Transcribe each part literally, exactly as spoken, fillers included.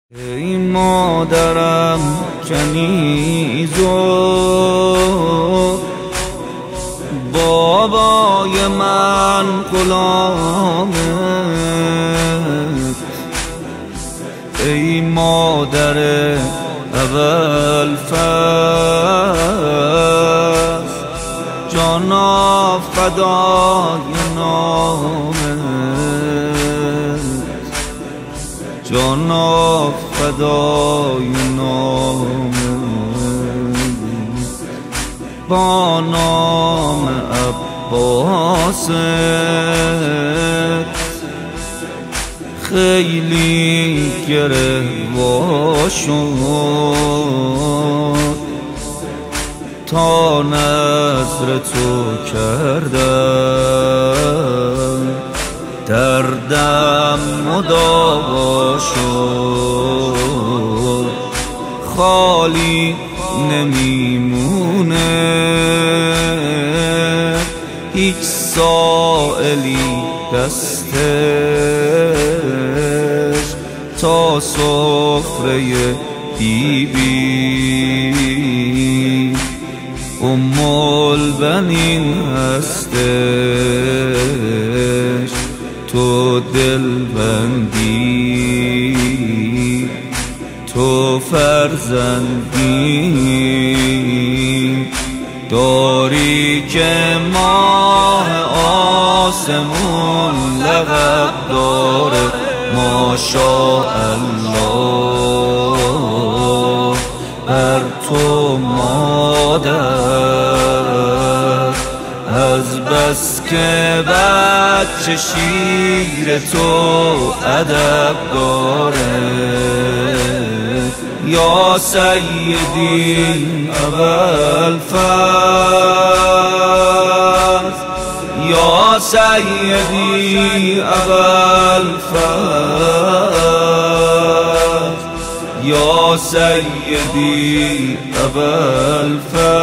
ای مادرم کنیز و بابای من غلامت، ای مادر اول فصل جانا فدای نامت، جانا فدای نامت، با نام عباست خیلی گره‌وا شد تا نذر تو کردم، دردم مداوا شد، خالی نمیمونه هیچ سائلی دستش تا سفره بی بی ام البنین هستش، تو دلبندی تو فرزندی داری که ماه آسمون لقب داره ماشاءالله بر تو مادر، از بس که بچه شیر تو ادب داره، یا سیدی اول فصل، یا سیدی اول فصل، یا سیدی اول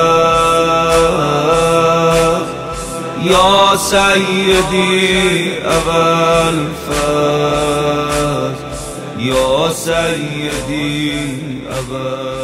فصل، یا سیدی اول فصل، یا سیدی اول